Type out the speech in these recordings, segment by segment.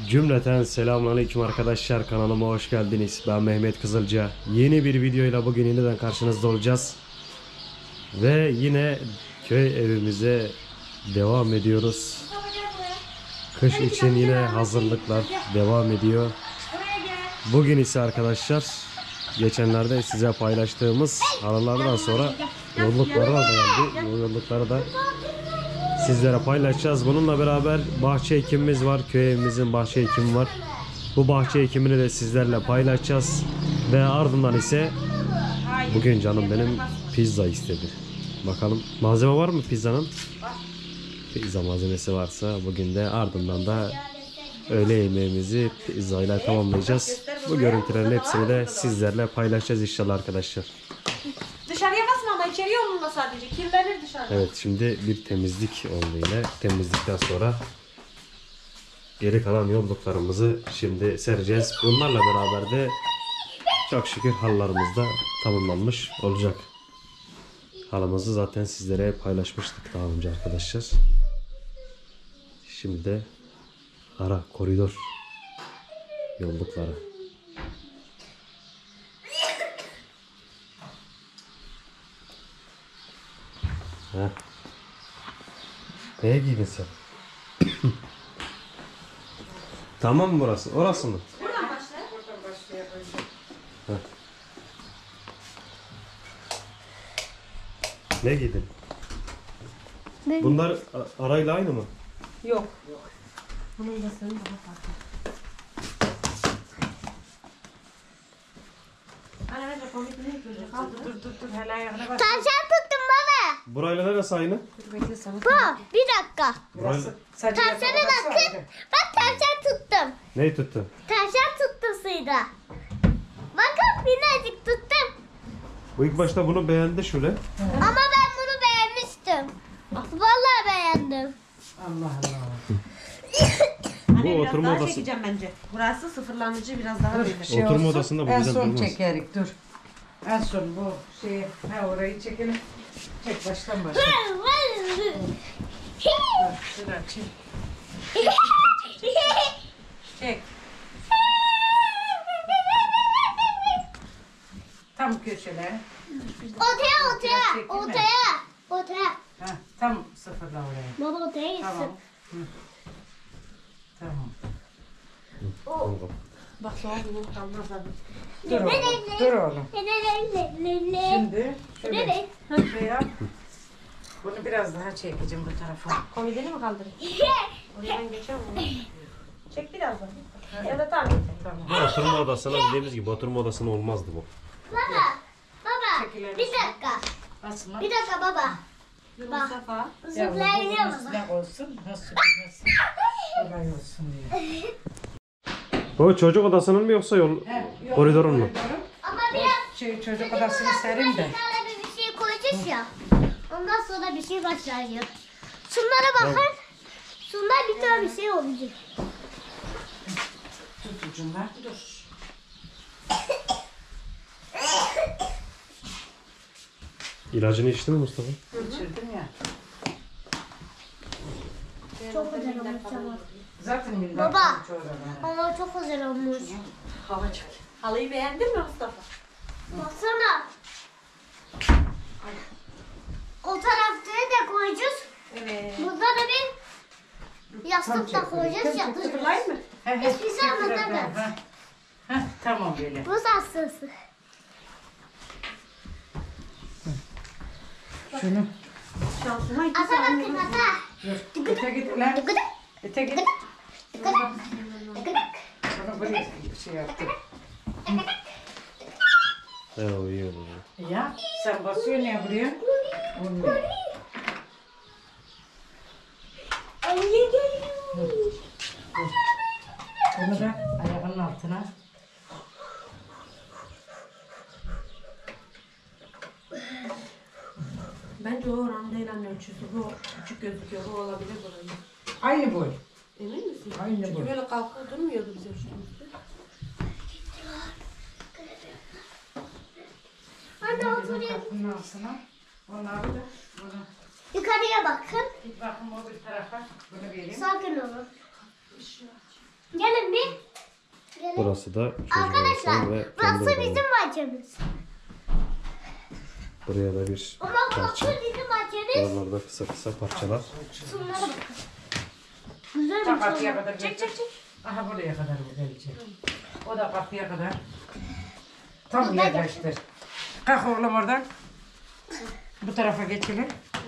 Cümleten selamünaleyküm arkadaşlar, kanalıma hoş geldiniz. Ben Mehmet Kızılca. Yeni bir videoyla bugün yeniden karşınızda olacağız. Ve yine köy evimize devam ediyoruz. Kış için yine hazırlıklar devam ediyor. Bugün ise arkadaşlar, geçenlerde size paylaştığımız aralardan sonra yolluklara da geldi. Bu yollukları da sizlere paylaşacağız. Bununla beraber bahçe ekimimiz var. Köy evimizin bahçe ekimi var. Bu bahçe ekimini de sizlerle paylaşacağız. Ve ardından ise bugün canım benim pizza istedi. Bakalım malzeme var mı pizzanın? Pizza malzemesi varsa bugün de ardından da öğle yemeğimizi pizza ile tamamlayacağız. Bu görüntülerin hepsini de sizlerle paylaşacağız inşallah arkadaşlar. Dışarıya basma ama içeriye onunla sadece. Kirlenir dışarıda. Evet, şimdi bir temizlik oldu yine. Temizlikten sonra geri kalan yolluklarımızı şimdi sereceğiz. Bunlarla beraber de çok şükür halılarımız da tamamlanmış olacak. Halımızı zaten sizlere paylaşmıştık daha önce arkadaşlar. Şimdi de ara koridor yollukları. Heh. Neye giydin sen? Tamam mı burası? Orası mı? Buradan başla. Heh. Ne giydin? Bunlar arayla aynı mı? Yok. Bunun da senin daha farklı. Anne bence komik ne yapıyorsun? Dur. Hala ayağına bak. Tavşan tuttum baba. Burayla neresi aynı? Dur bekle sana. Bu bir dakika. Burayla... Tavşana bakın. Bak tavşan tuttum. Neyi tuttun? Tavşan tuttum suyda. Bakın birazcık tuttum. Bu ilk başta bunu beğendi şöyle. Ama ben bunu beğenmiştim. Vallahi beğendim. Allah Allah. Bu Anne biraz oturma daha odası. çekeceğim bence. Burası sıfırlanıcı biraz daha böyle. Oturma odasında bu en güzel son durmaz. çekerik dur. En son bu şeyi orayı çekelim. Çek baştan başla. Şurada çek. Çek. Tam köşele. Otaya. Ha, tam sıfırla oraya. Baba otaya gitsin. Tamam. Hı. Tamam. Tamam. Bak soğuk bunu kalmaz abi. Dur oğlum. Dur oğlum. Şimdi şöyle şey yap. Bunu biraz daha çekeceğim bu tarafa. Komodini mi kaldırayım? Oraya ben geçemem onu. Çek biraz daha. Ya da tamam. Tamam. Bu oturma odasına dediğimiz gibi oturma odasına olmazdı bu. Baba Çekilelim. bir dakika. Basma. Bir dakika baba. Mustafa. Zıplayabiliyor musun? Sıcak olsun. Nasıl kolay olsun diye. Bu çocuk odasının mı yoksa yol Yok, koridorun mu? Ama biraz Çocuk odasını serin de. bir şey koyacağız ya. Ondan sonra bir şey başlayacak. Şunlara bakın. Şunlar bir tane bir şey olacak. Tut ucundan. Dur. İlacını içtin mi Mustafa? İçirdim ya. Çok güzel olmuş ama. Zaten millet Baba. çorabı. Ama çok güzel olmuş. Hava çok. Halıyı beğendin mi Mustafa? Baksana. O taraftaya da koyacağız. Evet. Burada da bir yastık da koyacağız. Yatıracağız. Sıfırlayayım mı? Hiçbir şey anlatamam. Tamam böyle. Bu saslısı. Şunu. Şansıma iki Ata saniye. bakın ata. Dur. Öte git lan. Tıkıdık Öte git. tıkıdık tıkıdık. Bunu buraya şey yaptım. O iyi olur. Ya sen basıyorsun ya buraya. Onu. Bunu da ayağının altına. Bence o orandayla ölçüsü bu. Küçük gözüküyor. Bu olabilir buranın. Aynı boy. Emin misin? Aynı Çünkü boy. böyle kalkıp durmuyordu bize üstümüzde. Anne oturayım. Kapının altına. Onları da bunu. Yukarıya bakın. Git bakın o bir tarafa. Bunu vereyim. Sakin olun. Gelin bir. Gelin. Burası da çocuklar Arkadaşlar ve kendi burası odaları. bizim bahçemiz. Buraya da bir Ama burası parça. bizim bahçemiz. Buralarda kısa kısa parçalar. Şunlara bakın. Güzel Ta bir kapıya şey. kadar çek. Aha buraya kadar bu gelecek. O da kapıya kadar. Tam Burada yerleştir. Kalk oğlum oradan. Bu tarafa geçelim.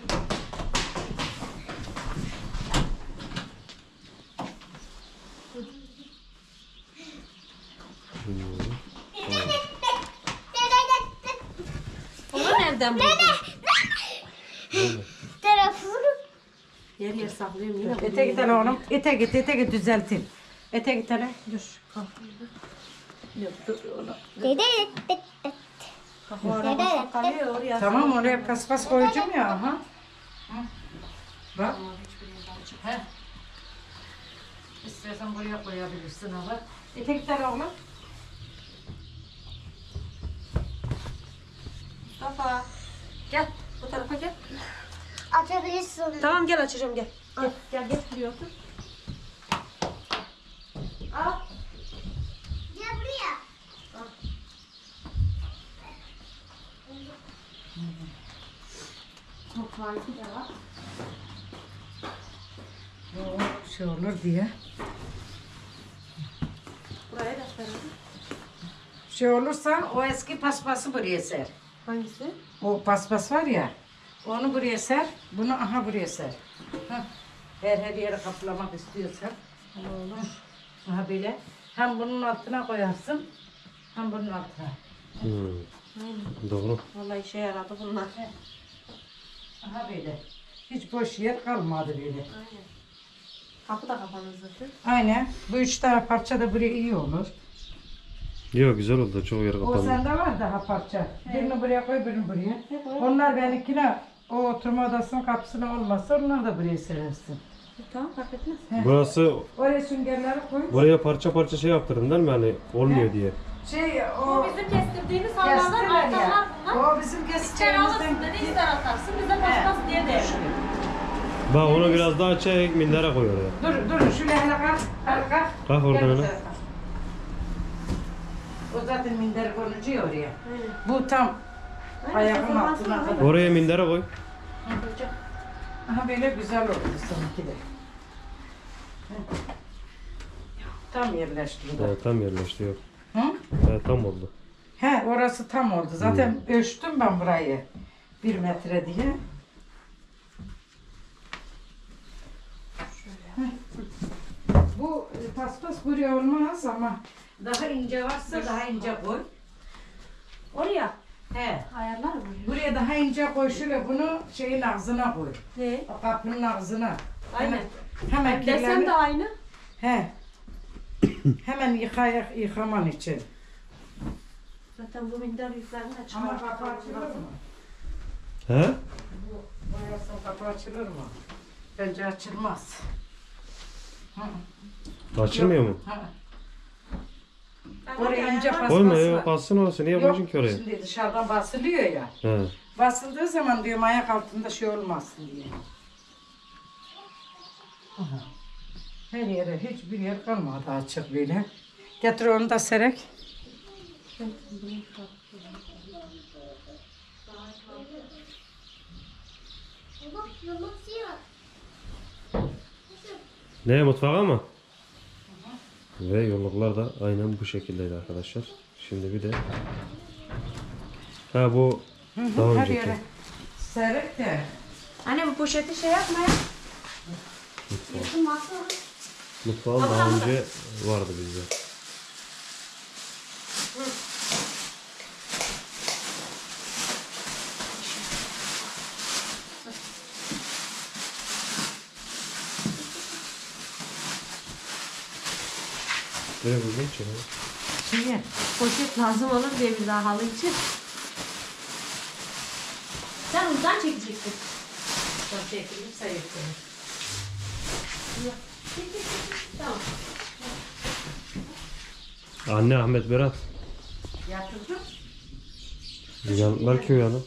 Onu nereden buldun? Telefonu. Yer yer saklıyorum yine. Ete git hele oğlum. Ete git düzeltin. Ete git hele. Dur. Kalk. Yok, dur onu. Dede. Kafa arabası kalıyor oraya. Tamam oraya paspas koyacağım ya. Aha. Hı. Bak. He. İstersen buraya koyabilirsin ama. Ete git hele oğlum. Mustafa. Gel. Bu tarafa gel. Açabilirsin. Tamam gel açacağım gel. Al, gel buraya otur. Al. Gel buraya. Mutfağınki de var. O şey olur diye. Buraya da saralım. Şey olursa o eski paspası buraya ser. Hangisi? O paspas var ya. Onu buraya ser. Bunu aha buraya ser. Hah. Her yere kaplamak istiyorsan. Olur. Aha böyle. Hem bunun altına koyarsın. Hem bunun altına. Doğru. Vallahi işe yaradı bunlar. Aha böyle. Hiç boş yer kalmadı böyle. Aynen. Kapı da kapanır zaten. Aynen. Bu üç tane parça da buraya iyi olur. Yok güzel oldu. Çok yer O kapandı. sende var daha parça. Birini buraya koy, birini buraya. Onlar benimkine o oturma odasının kapısına olmazsa onlar da buraya serersin. Tamam fark etmez. Burası Oraya süngerleri koy. buraya parça parça şey yaptırdın değil mi? Hani olmuyor diye. Şey Bu o bizim kestirdiğimiz hayvanlar kestiler arkalar ya. bunlar. O bizim İçeri alırsın keseceğimizden dedi ister atarsın bize paspas diye de. Bak onu biraz daha çek mindere koy oraya. Dur şöyle hele kalk. Hele kalk. Kalk oradan Gel bu hele. tarafa. O zaten minder konucu ya oraya. Aynen. Bu tam ayağın Aynen, altına kadar. Oraya mindere koy. Hocam. Aha böyle güzel oldu seninki de. Tam yerleştirdi. Tam yerleşti yok. Hı? Tam oldu. He orası tam oldu. Zaten ölçtüm ben burayı. 1 metre diye. Heh. Bu paspas buraya olmaz ama daha ince varsa daha ince koy. Oraya He. ayarlar mı? Buraya daha ince koy şöyle bunu şeyin ağzına koy. Ne? O kapının ağzına. Aynen. Hemen Desen kirlerini. de aynı. He. Hemen yıkaman için. Zaten bu minder yüklerini de Ama çıkar. kapı açılır mı? He? Boyarsın kapı açılır mı? Bence açılmaz. Hı. Açılmıyor mu? Ha. Ben Oraya oraya ince ayarlar- pas- Koyma Basmaz ya var. kalsın orası. Niye koyacaksın ki oraya? Şimdi dışarıdan basılıyor ya. He. Basıldığı zaman diyorum ayak altında şey olmasın diye. Aha. Her yere hiçbir yer kalmadı açık böyle. Getir onu da serek. Bak yumurta yok. Ne mutfağa mı? Ve yolluklar da aynen bu şekildeydi arkadaşlar. Şimdi bir de ha bu daha Her önceki yere serek de. Anne bu poşeti şey yapma ya. Yakın masa. mutfağın daha önce vardı bizde. Böyle buldum ki. Niye? Poşet lazım olur diye bir daha halı için. Sen uzdan çekeceksin. Son çekilirse yetirir. Tamam. Anne Ahmet Berat. Yatırdım. Belki uyanır.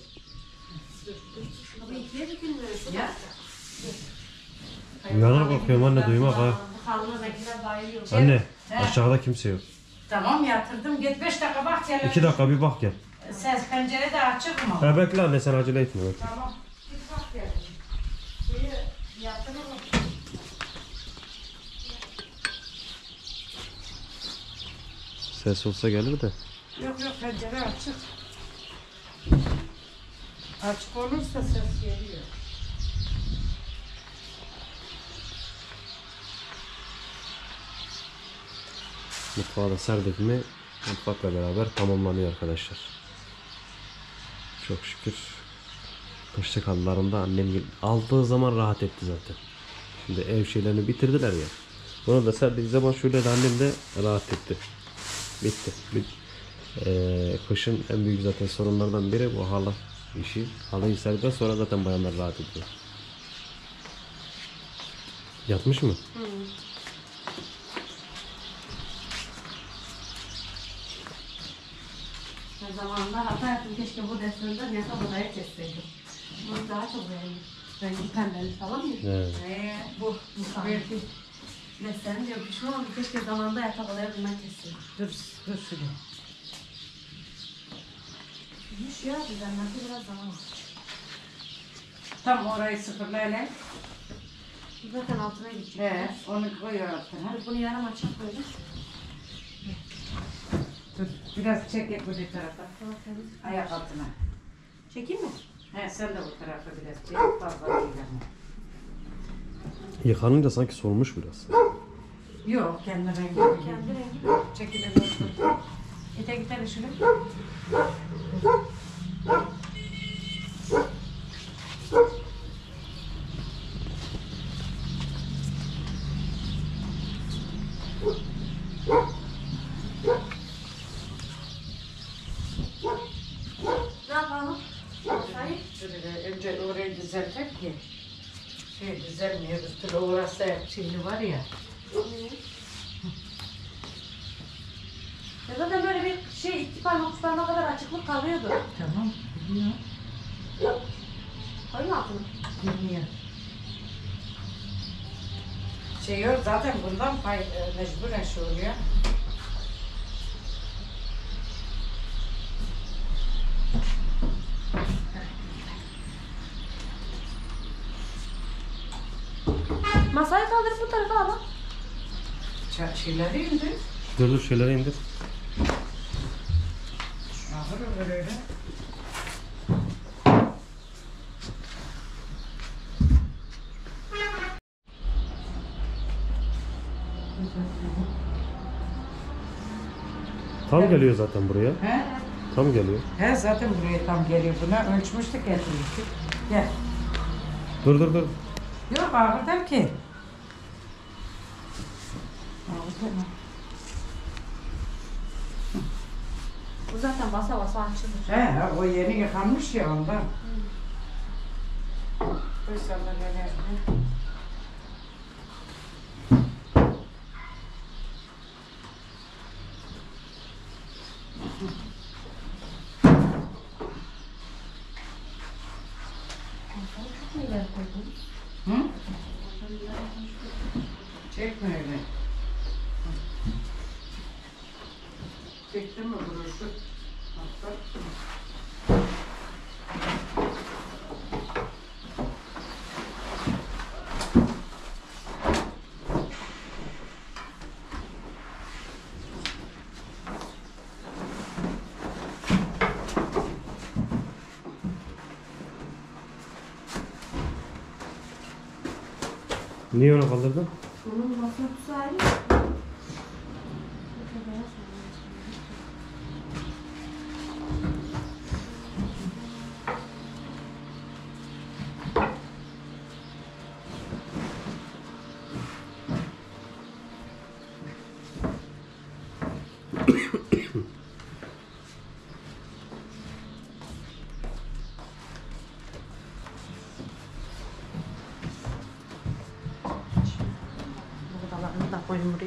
Abi ikiye bükülmüyor. Ya. Uyanır bakıyorum anne duymak ha. Kalma renkler bayılıyorum. Anne He. aşağıda kimse yok. Tamam yatırdım. Git 5 dakika bak gel. 2 dakika bir bak gel. Ses pencere de açık mı? Ha bekle anne sen acele etme. Bekle. Tamam. Git bak gel. Şeyi yatırır mı? Ses olsa gelir de. Yok yok pencere açık. Açık olursa ses geliyor. Mutfağa da serdik mi mutfakla beraber tamamlanıyor arkadaşlar. Çok şükür. Kışlık halılarında annem aldığı zaman rahat etti zaten. Şimdi ev şeylerini bitirdiler ya. Bunu da serdiği zaman şöyle de annem de rahat etti. Bitti. Kışın en büyük zaten sorunlardan biri bu halı işi. Halıyı serdikten sonra zaten bayanlar rahat ediyor. Yatmış mı? Zamanında hata yaptım. Keşke bu deseninde yatak odaya kesseydim. Bunu daha çok beğendim. Rengi pembeli falan ya. Evet. Bu belki desen diyor. Pişman oldum. Keşke zamanında yatak odaya bundan kesseydim. Dur şuraya. Düş ya düzenlerdi biraz zaman var. Tam orayı sıfırlayalım. Zaten altına gidecek. Onu koy altına. Bunu yarım açıp böyle. Dur biraz çek et bu tarafa. Tamam, temiz. Ayak altına. Çekeyim mi? Sen de bu tarafa biraz çek. Fazla değil ama. Yıkanınca sanki solmuş biraz. Yok kendi rengi. Kendi rengi. Çekilelim. Ete gidelim şöyle. Ne yapalım? Hayır. Önce orayı düzeltek ki düzelmiyor. Üstüne uğrasa şimdi var ya. Ya zaten böyle bir şey 2 parmak 3 parmak kadar açıklık kalıyordu. Tamam. Biliyor. Koyun altına. Bilmiyor. Şey yok zaten bundan mecburen şey oluyor. Masayı kaldırıp bu tarafa al. Şeyleri indir. Dur şeyleri indir. Ahır öyle. Tam geliyor zaten buraya. He? Tam geliyor. He zaten buraya tam geliyor. Buna ölçmüştük getirmiştik. Gel. Dur. Yok ağır der ki. Ağır deme. Bu zaten basa basa açılır. He o yeni yıkanmış ya ondan. Koy sandalyelerine. Çok mu ileri koydun? Hı? Çekme öyle. Çektin mi burası? Bak. Niye onu kaldırdın? Onun masa tutusu ayrı. Koyun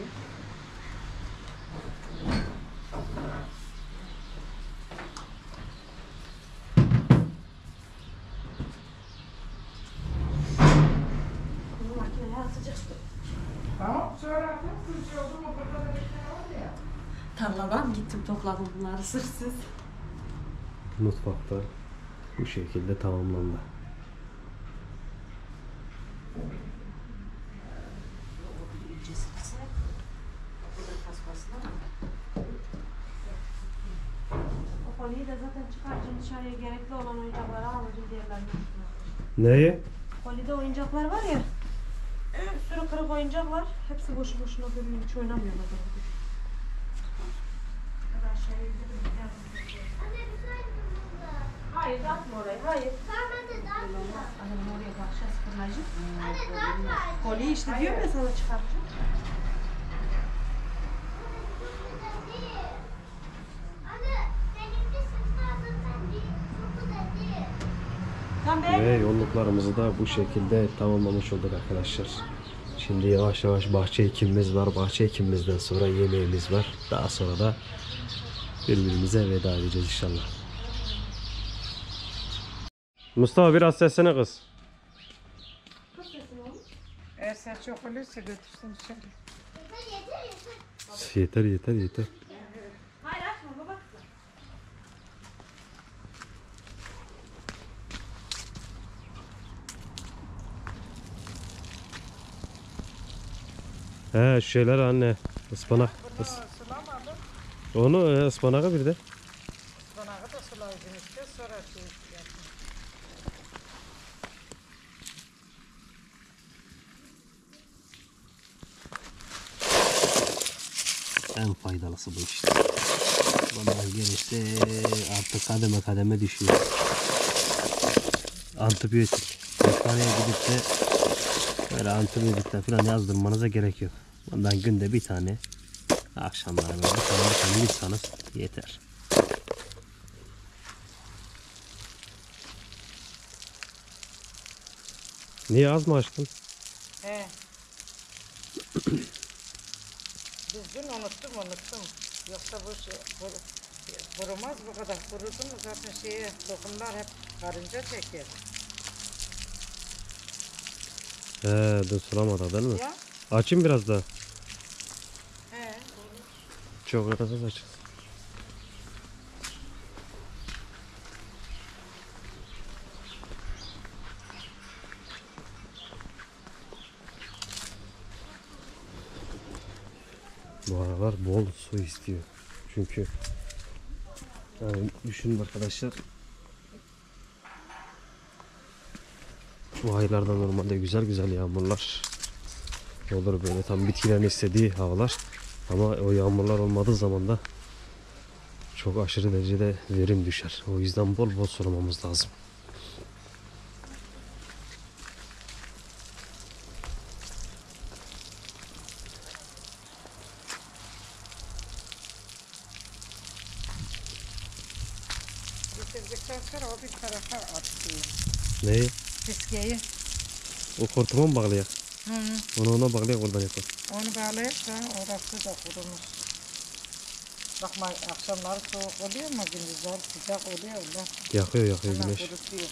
tarladan gittim topladım bunları sırtsız. Mutfakta bu şekilde tamamlandı. O koliyi de zaten çıkartacağım dışarıya gerekli olan oyuncakları alacağım diğerlerini. Neyi? Kolide oyuncaklar var ya. Bir sürü kırık oyuncak var. Hepsi boşu boşuna duruyor. Hiç oynamıyorlar. Hayır, dağıtma orayı. Hayır. Annem oraya bakacağız kırmacı. Kolye işte diyorum ya sana çıkartacağım. Tamam be. Ve yolluklarımızı da bu şekilde tamamlamış olduk arkadaşlar. Şimdi yavaş yavaş bahçe ekimimiz var. Bahçe ekimimizden sonra yemeğimiz var. Daha sonra da birbirimize veda edeceğiz inşallah. Mustafa biraz sesine kız. Eğer sen çok olursa götürsün içeri. Yeter yeter yeter. Hayır açma baba. He şu şeyler anne. Ispanak. Sulamadım. Onu ıspanağı bir de. Ispanağı da sulayacağım işte sonra şey yapayım. En faydalısı bu işte. Bundan gerisi artık kademe kademe düşüyor. Antibiyotik. Hastaneye gidip de böyle antibiyotikten falan yazdırmanıza gerek yok. Bundan günde bir tane, akşamları böyle bir tane yutsanız yeter. Niye az mı açtın? He. Düzgün unuttum. Yoksa bu şey, kurumaz bu kadar. Kurudu mu zaten şeye dokumlar hep karınca çeker. He, dün sulamadı değil mi? Ya? Açayım biraz daha. He. Çok arasız açın. Bu aralar bol su istiyor. Çünkü yani düşünün arkadaşlar. Bu aylarda normalde güzel güzel yağmurlar olur böyle tam bitkilerin istediği havalar. Ama o yağmurlar olmadığı zaman da çok aşırı derecede verim düşer. O yüzden bol bol sulamamız lazım. Bitirdikten sonra o bir tarafa atıyor. Neyi? Fiskeyi. O hortuma mı bağlayak? Hı hı. Onu ona bağlayak oradan yapalım. Onu bağlayıp da orası da kurumuş. Bakma akşamları soğuk oluyor ama gündüzler sıcak oluyor. Yakıyor Hemen güneş. kurutuyor.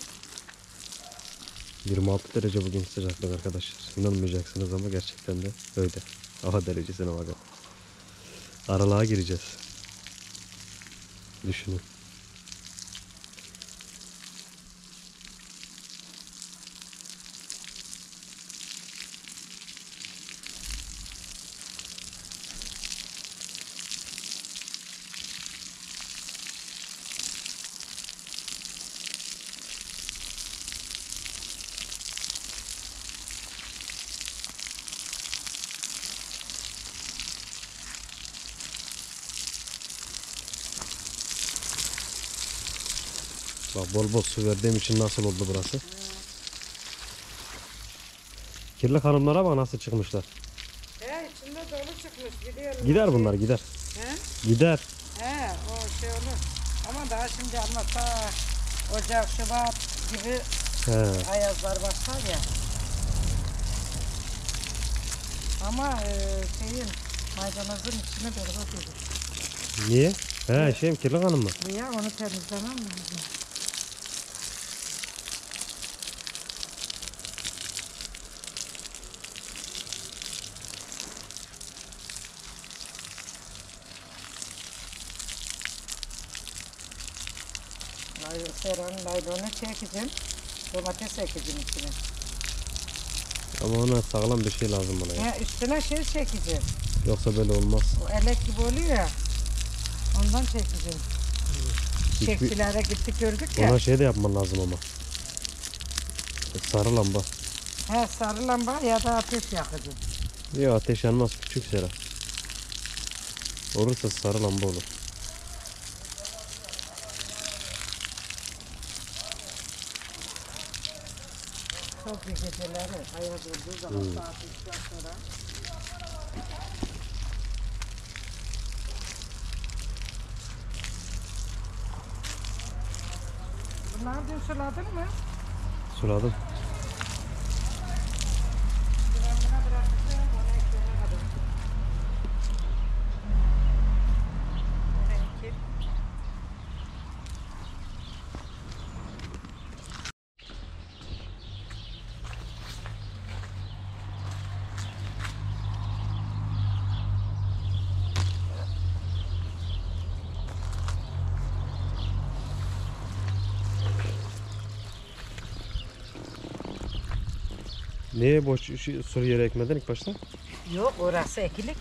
26 derece bugün sıcaklık arkadaşlar. İnanmayacaksınız ama gerçekten de öyle. Hava derecesine bakın. Aralığa gireceğiz. Düşünün. Bak bol bol su verdiğim için nasıl oldu burası? Kirli hanımlara bak nasıl çıkmışlar. He içinde dolu çıkmış biliyorum. Gider bunlar gider. He? Gider. He o şey olur. Ama daha şimdi almasa Ocak, Şubat gibi He. ayazlar başlar ya. Ama şeyin maydanozun içine berbat olur. Niye? He şeyim kirli hanım mı? Ya onu temizlemem lazım. Seranın naylonu çekeceğim. Domates ekeceğim içine. Ama ona sağlam bir şey lazım bana ya. Ha, üstüne şey çekeceğim. Yoksa böyle olmaz. O elek gibi oluyor ya. Ondan çekeceğim. Çekçilere gittik gördük ya. Ona şey de yapman lazım ama. Sarı lamba. He, sarı lamba ya da ateş yakacağım. Yok ateş yanmaz küçük Sera. Olursa sarı lamba olur. Çok iyi geceleri ayağa durduğu zaman saat 3'ten sonra. Bunları dün suladın mı? Suladım. Ben buna bırakacağım, ona ekleyene kadar. Ona ekip. Niye boş sulu yere ekmedin ilk başta? Yok, orası ekilik.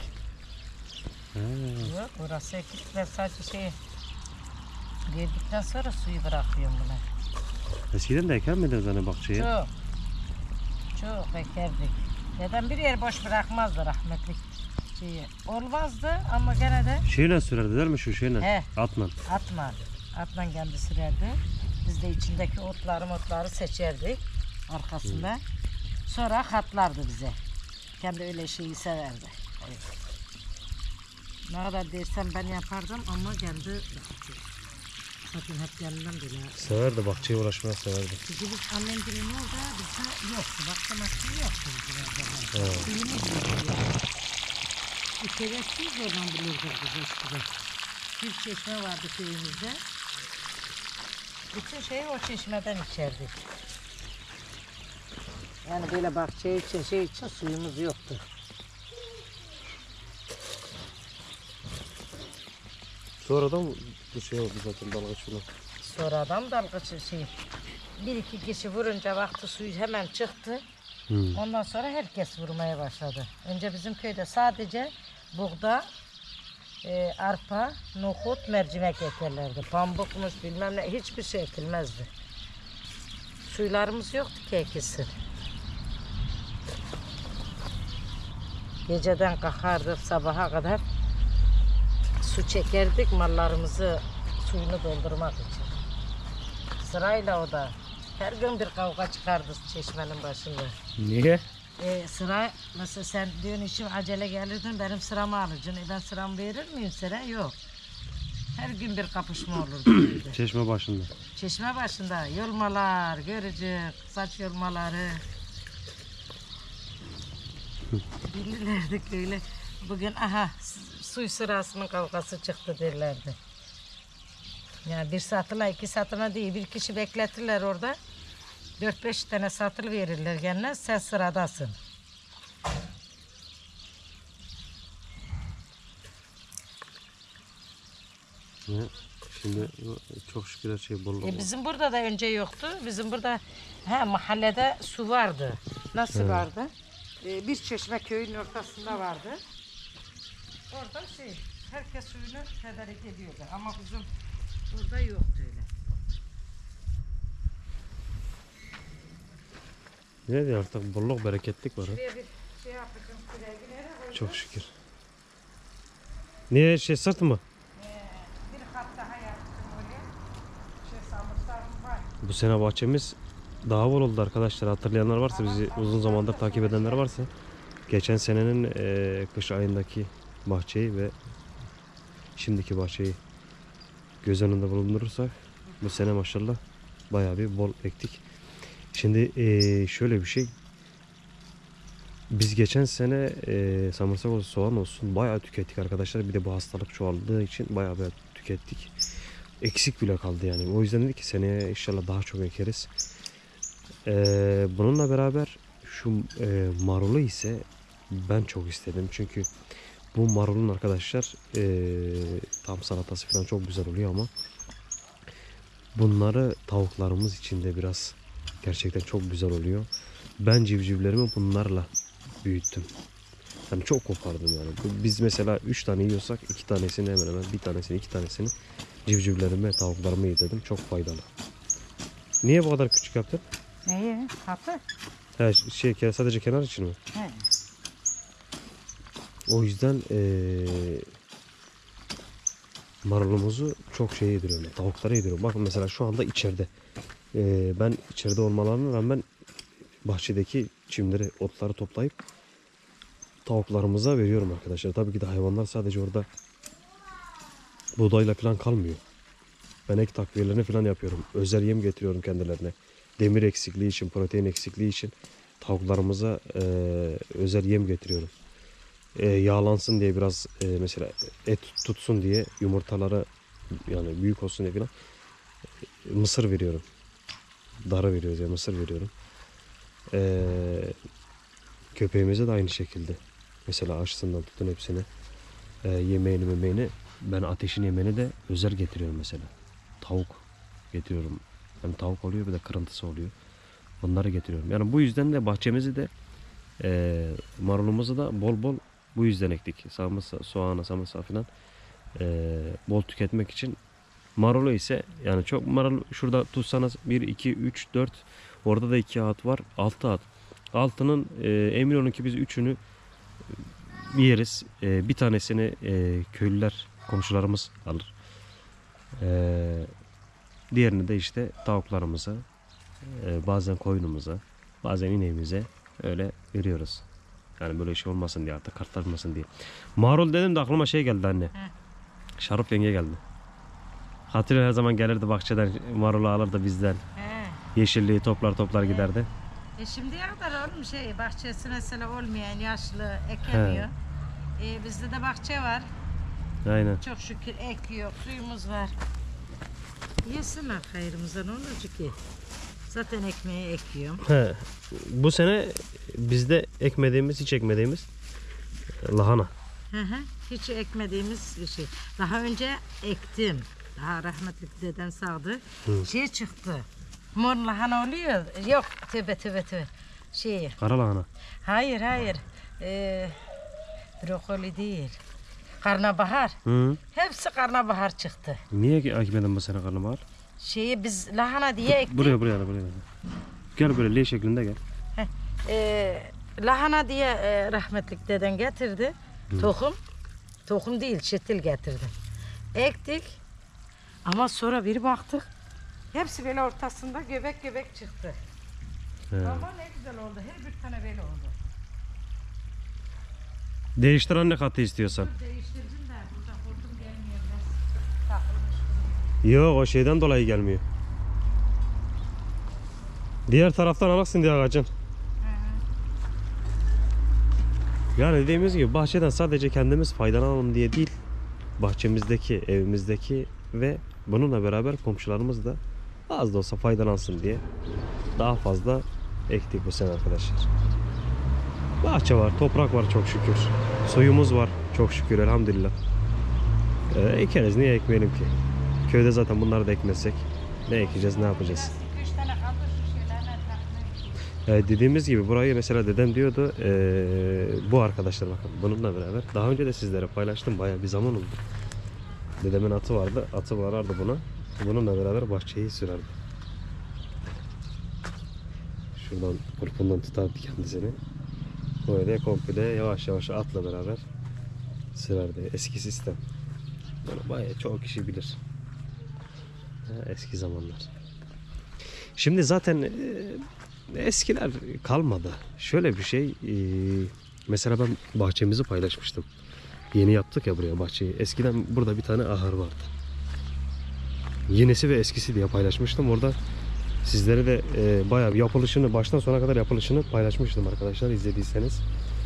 Yok, orası ekilik. Ben sadece girdikten sonra suyu bırakıyorum buna. Eskiden de eker miydiniz hani bahçeye? Çok. Çok ekerdik. Neden bir yer boş bırakmazdı rahmetli. Olmazdı ama gene de Şeyle sürerdi değil mi şu şeyle? He. Atla. atla kendi sürerdi. Biz de içindeki otları seçerdik arkasında. Sonra katlardı bize. Kendi öyle şeyi severdi. Evet. Ne kadar dersem ben yapardım ama kendi yaptı. Zaten hep yanından bile. Severdi bahçeye uğraşmaya severdi. Çünkü biz annemlerin orada bize yoktu. Bakta maçları yoktu bizim orada. Suyunu bulurdu. İçerisiz oradan bulurduk biz eskiden. Bir çeşme vardı köyümüzde. Bütün şeyi o çeşmeden içerdik. Yani böyle bahçe için suyumuz yoktu. Sonradan bu şey oldu zaten dalgıç falan. Sonradan dalgıç bir iki kişi vurunca baktı suyu hemen çıktı. Ondan sonra herkes vurmaya başladı. Önce bizim köyde sadece buğda, arpa, nohut, mercimek ekerlerdi. Pambukmuş bilmem ne hiçbir şey ekilmezdi. Suylarımız yoktu ki ekilsin. Geceden kalkardık sabaha kadar su çekerdik mallarımızı suyunu doldurmak için. Sırayla o da. Her gün bir kavga çıkardı çeşmenin başında. Niye? Sıra mesela sen diyorsun işim acele gelirdin benim sıramı alacaksın. Ben sıramı verir miyim sana? Yok. Her gün bir kapışma olurdu. köyde. Çeşme başında. Çeşme başında yolmalar, görücük, saç yolmaları. Bilirlerdi öyle. Bugün aha su sırasının kavgası çıktı derlerdi. Yani bir satına iki satına değil bir kişi bekletirler orada. 4-5 tane satıl verirler kendine sen sıradasın. Ne? Şimdi çok şükür her şey bol. Bizim burada da önce yoktu. Bizim burada mahallede su vardı. Nasıl vardı? Bir çeşme köyün ortasında vardı. Orada herkes suyunu tedarik ediyordu. Ama bizim burada yoktu öyle. Ne diyor artık bolluk bereketlik var ha. Şuraya bir şey yapacağım. Şuraya bir yere koyacağım. Çok şükür. Niye sırt mı? Bir kat daha yaptım oraya. Samırsak var. Bu sene bahçemiz daha bol oldu arkadaşlar. Hatırlayanlar varsa bizi uzun zamandır takip edenler varsa geçen senenin kış ayındaki bahçeyi ve şimdiki bahçeyi göz önünde bulundurursak bu sene maşallah bayağı bir bol ektik. Şimdi şöyle bir şey. Biz geçen sene samırsak olsun soğan olsun bayağı tükettik arkadaşlar. Bir de bu hastalık çoğaldığı için bayağı bir tükettik. Eksik bile kaldı yani. O yüzden dedik ki seneye inşallah daha çok ekeriz. Bununla beraber şu marulu ise ben çok istedim. Çünkü bu marulun arkadaşlar tam salatası falan çok güzel oluyor ama bunları tavuklarımız için de biraz gerçekten çok güzel oluyor. Ben civcivlerimi bunlarla büyüttüm. Yani çok kopardım yani. Biz mesela 3 tane yiyorsak 2 tanesini hemen hemen, bir tanesini 2 tanesini civcivlerime, tavuklarıma yedirdim. Çok faydalı. Niye bu kadar küçük yaptın? Neyi? Kapı? Sadece kenar için mi? He. O yüzden marulumuzu çok yediriyorum. Tavuklara yediriyorum. Bakın mesela şu anda içeride. Ben içeride olmalarına rağmen bahçedeki çimleri, otları toplayıp tavuklarımıza veriyorum arkadaşlar. Tabii ki de hayvanlar sadece orada buğdayla falan kalmıyor. Ben ek takviyelerini falan yapıyorum. Özel yem getiriyorum kendilerine. Demir eksikliği için, protein eksikliği için tavuklarımıza özel yem getiriyorum. Yağlansın diye biraz mesela et tutsun diye yumurtalara yani büyük olsun diye falan mısır veriyorum. Dara veriyoruz ya, mısır veriyorum. Köpeğimize de aynı şekilde. Mesela aşısından tutun hepsini. Yemeğini ben ateşin yemeğini de özel getiriyorum mesela. Tavuk getiriyorum. Hem tavuk oluyor bir de kırıntısı oluyor. Onları getiriyorum. Yani bu yüzden de bahçemizi de marulumuzu da bol bol bu yüzden ektik. Soğanı, sarımsağı falan bol tüketmek için. Marulu ise yani çok marul şurada tutsanız 1, 2, 3, 4 orada da 2 at var. 6 at. Altının emin olun ki biz 3'ünü yeriz. Bir tanesini köylüler, komşularımız alır. Diğerini de işte tavuklarımıza, bazen koyunumuza, bazen ineğimize öyle veriyoruz. Yani böyle şey olmasın diye, artık kartlanmasın diye. Marul dedim de aklıma şey geldi anne. Şarap yenge geldi. Hatırlıyor, her zaman gelirdi bahçeden marulu alırdı bizden. He. Yeşilliği toplar giderdi. Şimdiye kadar oğlum bahçesi mesela olmayan, yaşlı, ekemiyor. Bizde de bahçe var. Aynen. Çok şükür ekiyor, suyumuz var. Yesinler hayrımıza, ne olacak ki? Zaten ekmeği ekiyorum. He. Bu sene bizde hiç ekmediğimiz lahana. Hiç ekmediğimiz bir şey. Daha önce ektim. Daha rahmetli dedem sağdı. Çıktı. Mor lahana oluyor. Yok tövbe. Kara lahana. Hayır. Brokoli değil. Karnabahar. Hı. Hepsi karnabahar çıktı. Niye ekmedin bu sene karnabahar? Biz lahana diye ektik. Buraya. Gel böyle L şeklinde gel. Lahana diye rahmetlik deden getirdi. Tohum değil, çetil getirdi. Ektik. Ama sonra bir baktık. Hepsi böyle ortasında göbek çıktı. He. Ama ne güzel oldu. Her bir tane böyle oldu. Değiştir anne katı istiyorsan. Değiştirdim de burada hortum gelmiyor biraz. Takılmış. Yok, o şeyden dolayı gelmiyor. Diğer taraftan alırsın diye ağacın. Yani dediğimiz gibi bahçeden sadece kendimiz faydalanalım diye değil, bahçemizdeki, evimizdeki ve bununla beraber komşularımız da az da olsa faydalansın diye daha fazla ektik bu sene arkadaşlar. Bahçe var, toprak var çok şükür. Suyumuz var çok şükür, elhamdülillah. Ekeriz, niye ekmeyelim ki? Köyde zaten bunları da ekmezsek ne ekeceğiz, ne yapacağız? 3 tane kaldı şu şeylerle takmayı. Dediğimiz gibi burayı mesela dedem diyordu, bu arkadaşlar bakın bununla beraber daha önce de sizlere paylaştım, bayağı bir zaman oldu. Dedemin atı vardı, atı varardı buna. Bununla beraber bahçeyi sürerdi. Şuradan kurpundan tutardı kendisini. Böyle komple yavaş yavaş atla beraber sürerdi. Eski sistem. Bunu bayağı çoğu kişi bilir. Eski zamanlar. Şimdi zaten eskiler kalmadı. Şöyle bir şey, mesela ben bahçemizi paylaşmıştım. Yeni yaptık ya buraya bahçeyi. Eskiden burada bir tane ahır vardı. Yenisi ve eskisi diye paylaşmıştım. Orada sizlere de bayağı bir yapılışını, baştan sona kadar yapılışını paylaşmıştım arkadaşlar, izlediyseniz.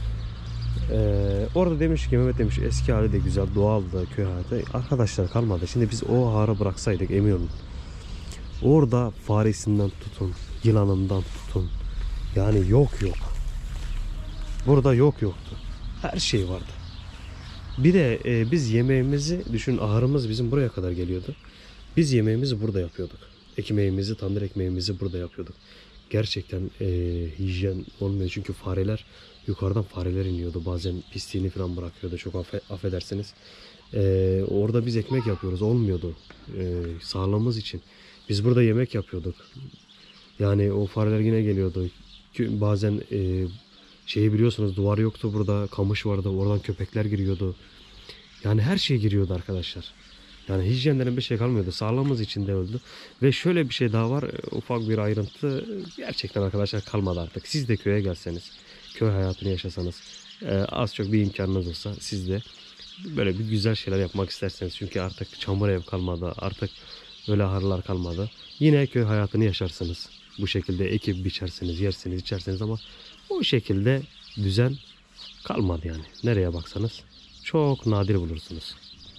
Orada demiş ki, Mehmet demiş, eski hali de güzel, doğaldı, köy hayatı. Arkadaşlar kalmadı. Şimdi biz o ahırı bıraksaydık, emin olun, orada faresinden tutun, yılanından tutun, yani yok. Burada yoktu. Her şey vardı. Bir de biz yemeğimizi düşün, ahırımız bizim buraya kadar geliyordu. Biz yemeğimizi burada yapıyorduk. ekmeğimizi, tandır ekmeğimizi burada yapıyorduk. Gerçekten hijyen olmuyor çünkü yukarıdan fareler iniyordu. Bazen pisliğini falan bırakıyordu. Çok affedersiniz. Orada biz ekmek yapıyoruz. Olmuyordu. Sağlığımız için. Biz burada yemek yapıyorduk. Yani o fareler yine geliyordu. Bazen şeyi biliyorsunuz, duvar yoktu burada. Kamış vardı. Oradan köpekler giriyordu. Yani her şey giriyordu arkadaşlar. Yani hijyenden bir şey kalmıyordu. Sağlığımız için de öldü. Ve şöyle bir şey daha var. Ufak bir ayrıntı. Gerçekten arkadaşlar kalmadı artık. Siz de köye gelseniz, köy hayatını yaşasanız, az çok bir imkanınız olsa, siz de böyle bir güzel şeyler yapmak isterseniz. Çünkü artık çamur ev kalmadı. Artık öyle harlar kalmadı. Yine köy hayatını yaşarsınız. Bu şekilde ekip biçersiniz, yersiniz, içersiniz ama o şekilde düzen kalmadı yani. Nereye baksanız çok nadir bulursunuz.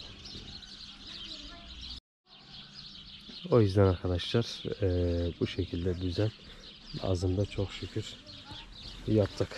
O yüzden arkadaşlar bu şekilde düzen azında çok şükür yaptık.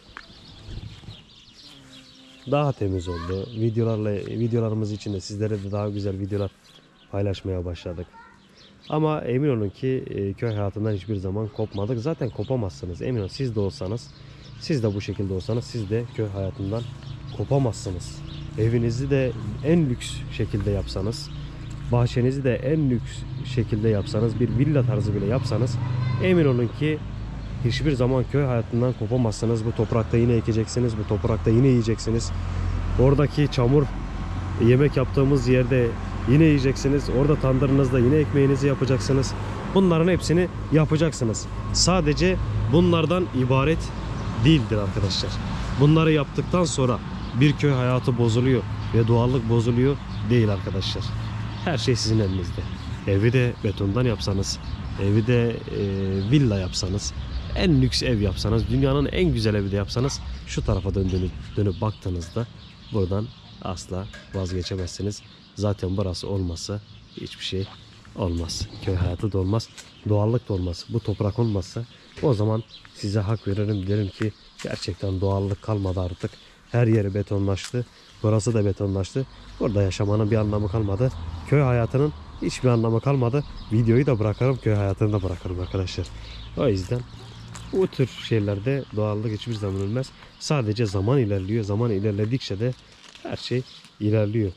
Daha temiz oldu. Videolarımız için de sizlere de daha güzel videolar paylaşmaya başladık. Ama emin olun ki köy hayatından hiçbir zaman kopmadık. Zaten kopamazsınız. Emin olun, siz de olsanız, siz de bu şekilde olsanız siz de köy hayatından kopamazsınız. Evinizi de en lüks şekilde yapsanız, bahçenizi de en lüks şekilde yapsanız, bir villa tarzı bile yapsanız emin olun ki hiçbir zaman köy hayatından kopamazsınız. Bu toprakta yine ekeceksiniz, bu toprakta yine yiyeceksiniz. Oradaki çamur, yemek yaptığımız yerde yine yiyeceksiniz. Orada tandırınızda yine ekmeğinizi yapacaksınız. Bunların hepsini yapacaksınız. Sadece bunlardan ibaret değildir arkadaşlar. Bunları yaptıktan sonra bir köy hayatı bozuluyor ve doğallık bozuluyor değil arkadaşlar. Her şey sizin elinizde. Evi de betondan yapsanız, evi de villa yapsanız, en lüks ev yapsanız, dünyanın en güzel evi de yapsanız, şu tarafa dönüp baktığınızda buradan asla vazgeçemezsiniz. Zaten burası olmasa hiçbir şey olmaz. Köy hayatı da olmaz, doğallık da olmaz. Bu toprak olmazsa o zaman size hak veririm, derim ki gerçekten doğallık kalmadı artık. Her yeri betonlaştı. Burası da betonlaştı. Burada yaşamanın bir anlamı kalmadı. Köy hayatının hiçbir anlamı kalmadı. Videoyu da bırakırım, köy hayatını da bırakırım arkadaşlar. O yüzden bu tür şeylerde doğallık hiçbir zaman ölmez. Sadece zaman ilerliyor. Zaman ilerledikçe de her şey ilerliyor.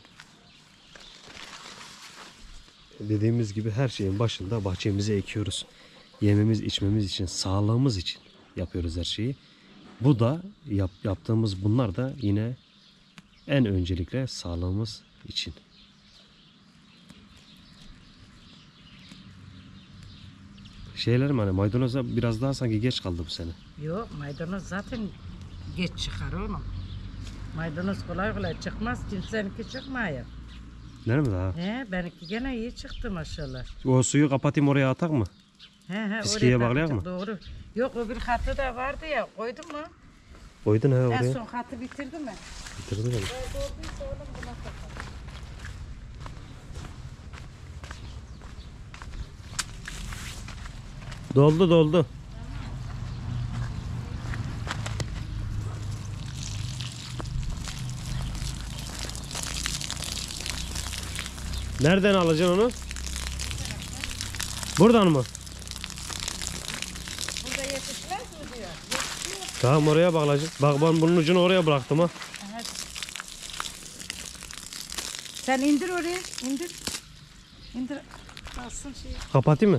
Dediğimiz gibi her şeyin başında bahçemizi ekiyoruz. Yememiz, içmemiz için, sağlığımız için yapıyoruz her şeyi. Bu da yaptığımız bunlar da yine en öncelikle sağlığımız için. Şeylerim hani maydanoza biraz daha sanki geç kaldı bu sene. Yok, maydanoz zaten geç çıkar oğlum. Maydanoz kolay kolay çıkmaz. Kimseninki çıkmıyor. Nerede daha? He, benimki gene iyi çıktı maşallah. O suyu kapatayım, oraya atak mı? He, Fiskiye oraya bağlayak mı? Doğru. Yok, öbür hatı da vardı ya, koydun mu? Koydun he En oraya. son hatı bitirdi mi? Bitirdim ben. Dolduysa oğlum buna takalım. Doldu. Nereden alacaksın onu? Buradan mı? Burada yetişmez mi diyor? Tamam, oraya bağlayacağım. Bak ben bunun ucunu oraya bıraktım ha. Evet. Sen indir oraya, indir. İndir. Alsın şeyi. Kapatayım mı?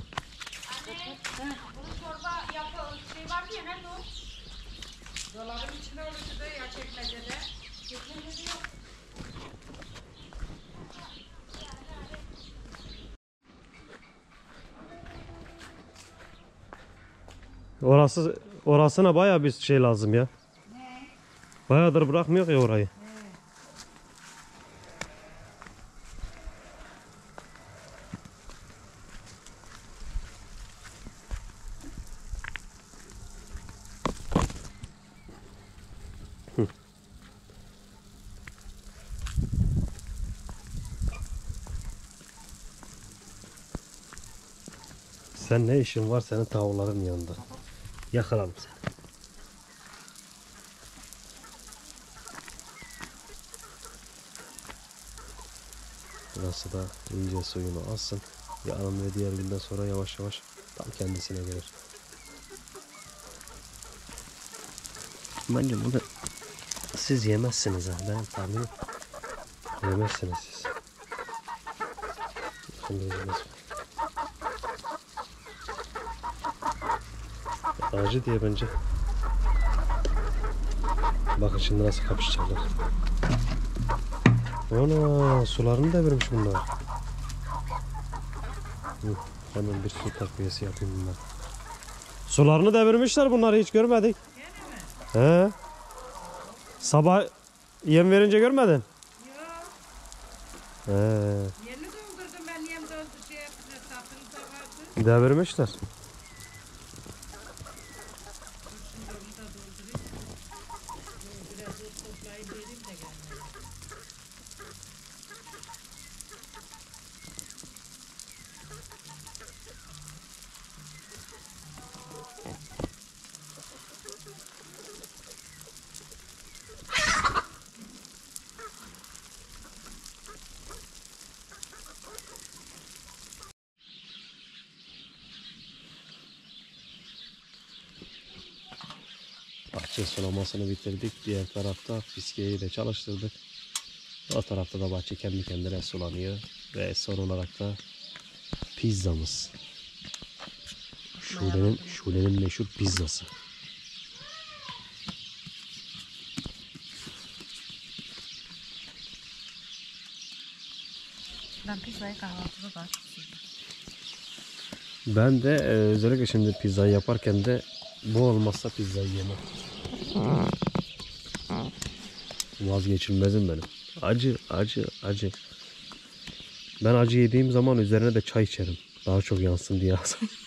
Dolabın içine olurdu da ya çekmecede. Çekmecede yok. Orasına bayağı bir şey lazım ya. Bayağıdır bırakmıyor ya orayı. Sen ne işin var senin tavukların yanında? Yakalalım seni. Burası da iyice suyunu alsın. Yarın ve diğer günden sonra yavaş yavaş tam kendisine gelir. Bence bunu siz yemezsiniz ha. Ben tahminim yemezsiniz siz. Acı diye bence. Bakın şimdi nasıl kapışacaklar. Ana sularını devirmiş bunlar. Hemen bir su takviyesi yapayım bunlar. Sularını devirmişler bunları, hiç görmedik. He. Sabah yem verince görmedin? Yok. He. Yeni doldurdum ben, yem doldu şey yaptım. Sapını da vardı. Devirmişler. Biraz o toplayıp vereyim de gelmedi. Bahçe sulamasını bitirdik. Diğer tarafta fiskeyi de çalıştırdık. O tarafta da bahçe kendi kendine sulanıyor. Ve son olarak da pizzamız. Şule'nin meşhur pizzası. Ben pizzayı kahvaltıda daha çok seviyorum. Ben de özellikle şimdi pizzayı yaparken de bu olmazsa pizzayı yemem. Vazgeçilmezim benim. Acı. Ben acı yediğim zaman üzerine de çay içerim. Daha çok yansın diye.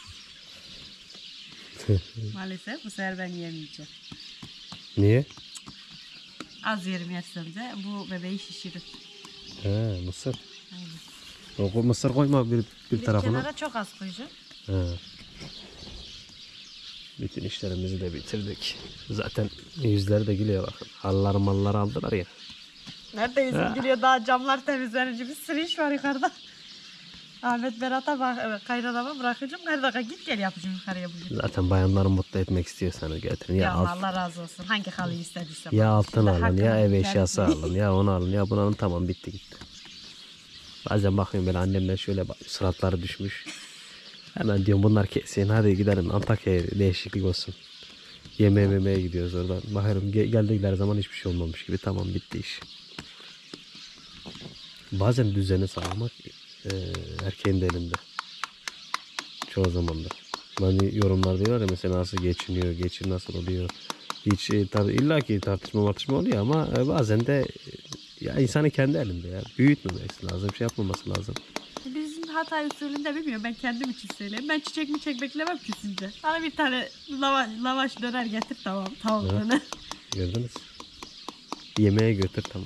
Maalesef bu sefer ben yemeyeceğim. Niye? Az yerim yersem de bu bebeği şişirir. He, mısır. Aynen. O mısır koyma bir tarafına. Kenara çok az koyacağım. He. Bütün işlerimizi de bitirdik. Zaten yüzleri de gülüyor bakın. Halları malları aldılar ya. Nerede yüzüm gülüyor, daha camlar temizlenici bir sürü iş var yukarıda. Ahmet Berat'a bak, kaynanama bırakacağım. Her dakika git gel yapacağım yukarıya bugün. Zaten bayanları mutlu etmek istiyorsanız getirin. Ya Allah razı olsun. Hangi halıyı istediysem. Ya altın Şimdi alın, ya hakkını ev helal eşyası etmeyin. alın, ya onu alın, ya bunu alın, tamam bitti gitti. Bazen bakıyorum böyle annemler şöyle suratları düşmüş. Hemen diyorum bunlar kesin, hadi gidelim Antakya'ya değişiklik olsun. Yemeğe gidiyoruz oradan. Bakıyorum geldikleri zaman hiçbir şey olmamış gibi, tamam bitti iş. Bazen düzeni sağlamak erkeğin de elinde. Çoğu zaman da. Hani yorumlar diyorlar ya mesela nasıl geçiniyor, geçim nasıl oluyor. Hiç illaki tartışma oluyor ama bazen de ya insanın kendi elinde ya. Büyütmemesi lazım, şey yapmaması lazım. Bizim Hatay usulünde bilmiyorum, ben kendim için söyleyeyim. Ben çiçek mi beklemem ki sizce. Bana bir tane lavaş döner getir, tamam Evet. döner. Gördünüz. Yemeğe götür, tamam.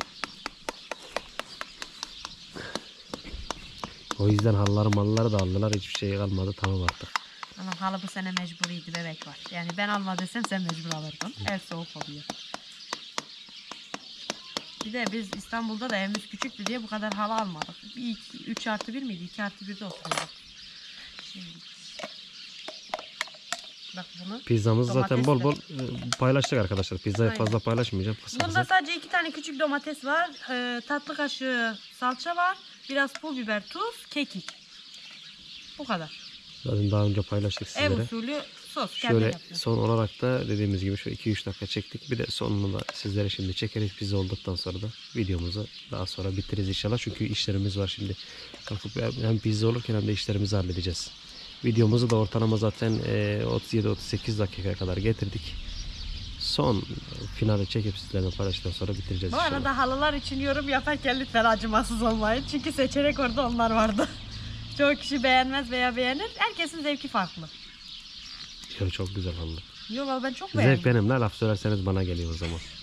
O yüzden halları malları da aldılar, hiçbir şey kalmadı, tamam artık. Ama halı bu sene mecburiydi, bebek var. Yani ben alma desem sen mecbur alırdın. Ev soğuk oluyor. Bir de biz İstanbul'da da evimiz küçüktü diye bu kadar halı almadık. 3+1 miydi? 2+1'de oturuyorduk. Şimdi. Bak bunu. Pizzamız zaten bol bol domatesle. paylaştık arkadaşlar. Pizzayı Aynen. fazla paylaşmayacağım. Bunda sadece 2 tane küçük domates var. Tatlı kaşığı salça var. Biraz pul biber, tuz, kekik. Bu kadar. Zaten daha önce paylaştık Ev sizlere. usulü sos. Kendim Şöyle yapıyorum. son olarak da dediğimiz gibi şöyle 2-3 dakika çektik. Bir de sonunu da sizlere şimdi çekeriz. Pizza olduktan sonra da videomuzu daha sonra bitiririz inşallah. Çünkü işlerimiz var şimdi. Kalkıp hem pizza olurken hem de işlerimizi halledeceğiz. Videomuzu da ortalama zaten 37-38 dakikaya kadar getirdik. Son finali çekip sizlerle paylaştıktan sonra bitireceğiz Bu inşallah. arada halılar için yorum yaparken lütfen acımasız olmayın. Çünkü seçerek orada onlar vardı. Çoğu kişi beğenmez veya beğenir. Herkesin zevki farklı. Ya çok güzel halı. Yok ben çok Zevk beğendim. benim, ne laf söylerseniz bana geliyor o zaman.